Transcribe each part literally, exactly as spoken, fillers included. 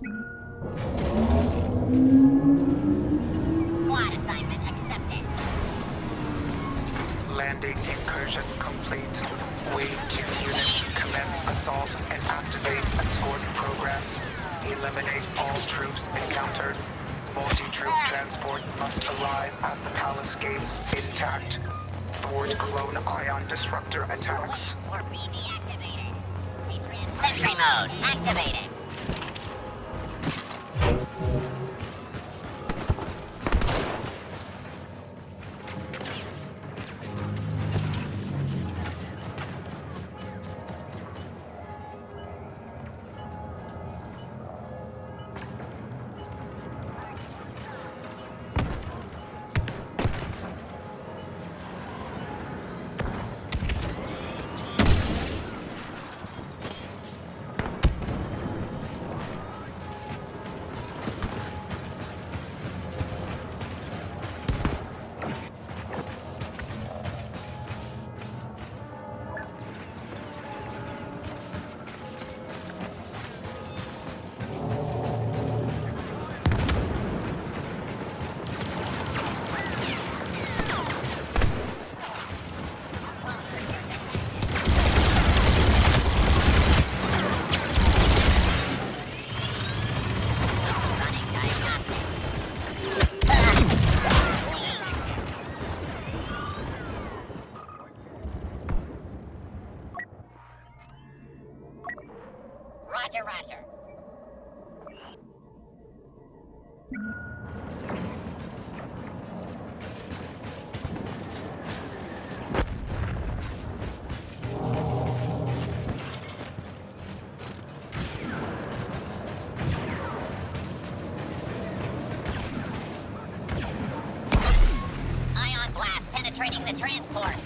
Squad assignment accepted. Landing incursion complete. Wave two units commence assault and activate escort programs. Eliminate all troops encountered. Multi-troop transport must arrive at the palace gates intact. Thwart clone ion disruptor attacks. Or be deactivated. Sentry mode activated. Roger, roger. Ion blast penetrating the transport.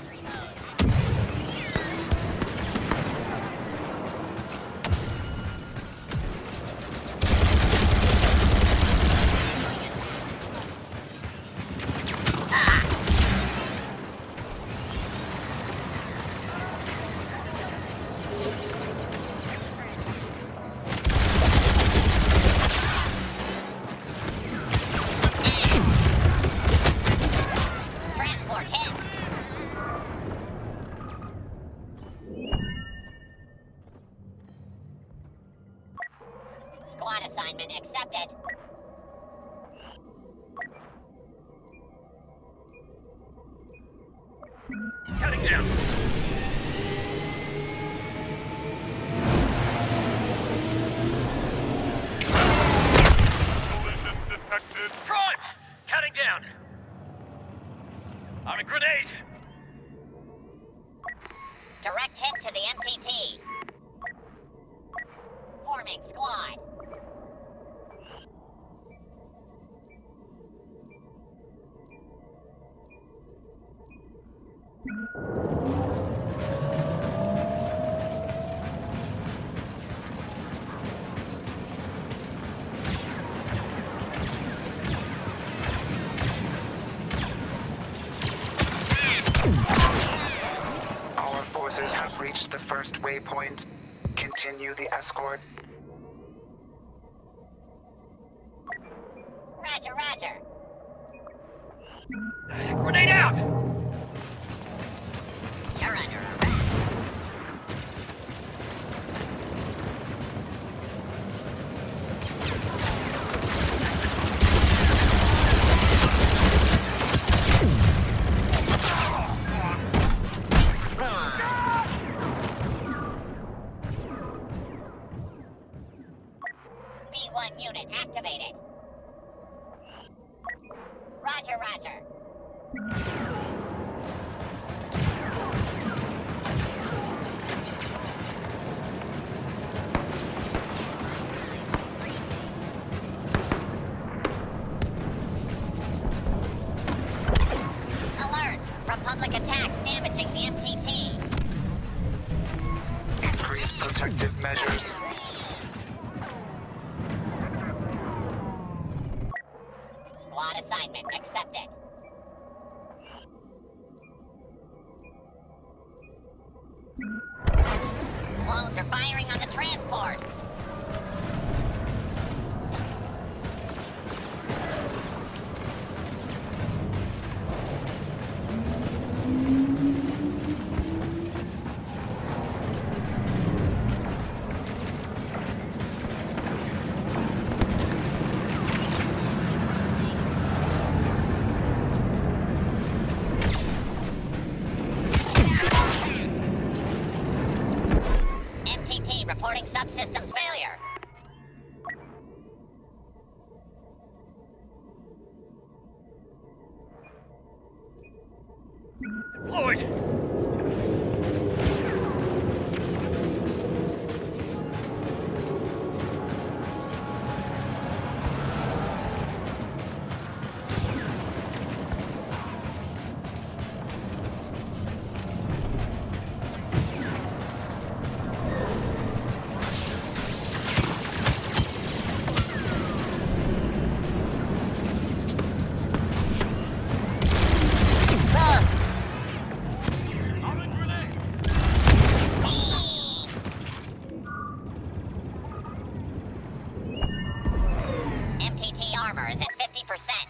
Squad assignment accepted. Cutting down. Collision detected. Prime! Cutting down. On a grenade. Direct hit to the M T T. Forming squad. Our forces have reached the first waypoint. Continue the escort. Roger, roger. Grenade out! You're under arrest. B one unit activated. Roger, roger. Alert! Republic attacks damaging the M T T. Increase protective measures. Squad assignment accepted. Clones are firing on the transport. M T T reporting subsystems failure. Deployed! M T T armor is at fifty percent.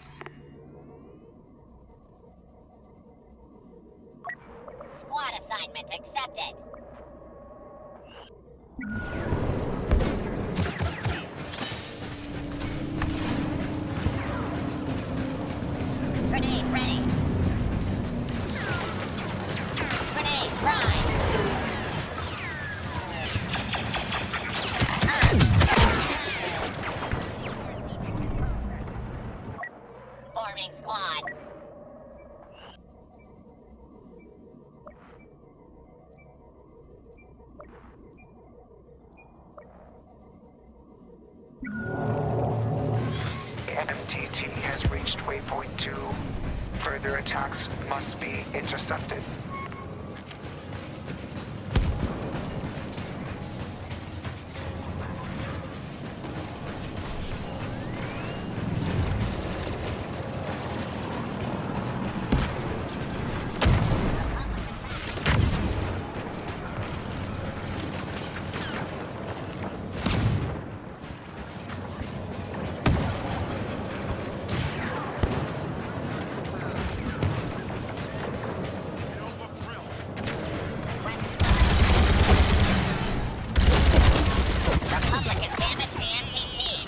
Squad assignment accepted. Grenade ready. Grenade prime. Forming squad. M T T has reached waypoint two. Further attacks must be intercepted. Republicans damage the M T T.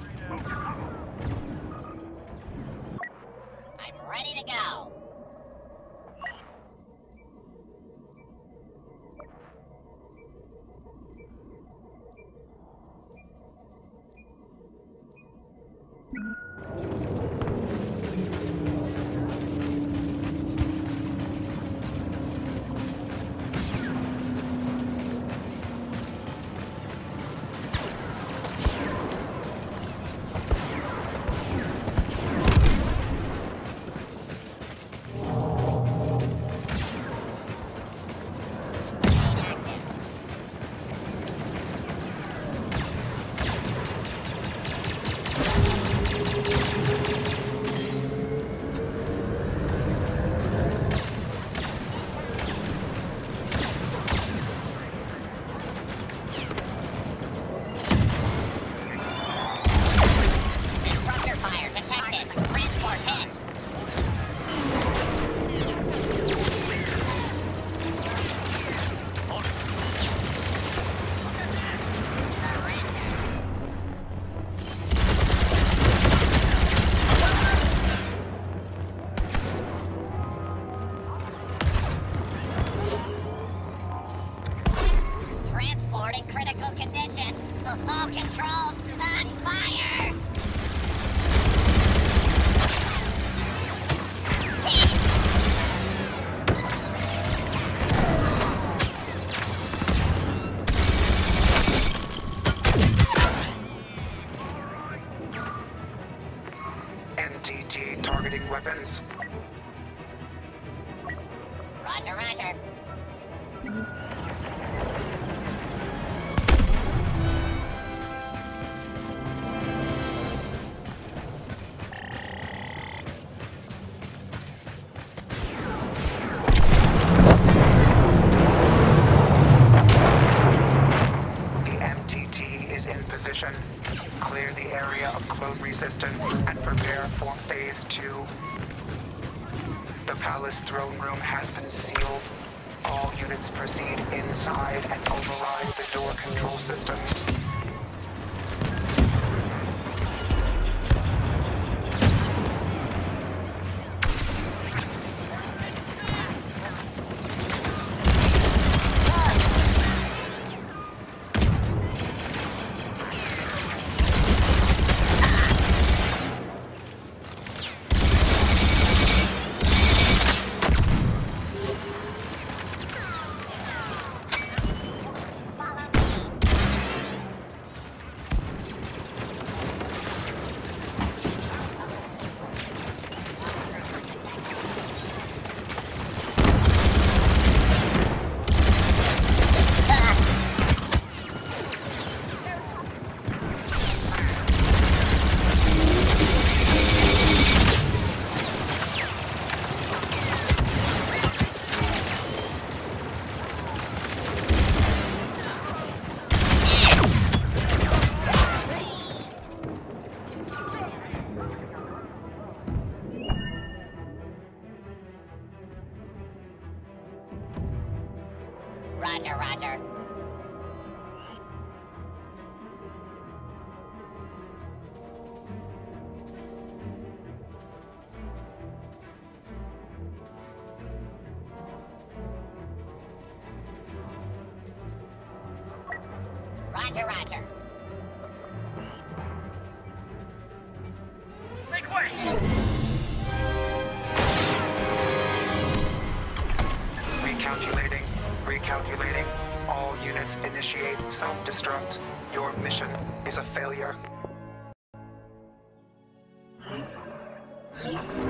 I'm ready to go. Disruptor fire detected. Transport hit. Transport in critical condition. All controls on fire. M T T targeting weapons. Roger, roger. The M T T is in position. Clear the area of clone resistance and prepare for phase two. The palace throne room has been sealed. All units proceed inside and override the door control systems. Roger, roger. Make way! Recalculating. Recalculating. All units initiate self-destruct. Your mission is a failure.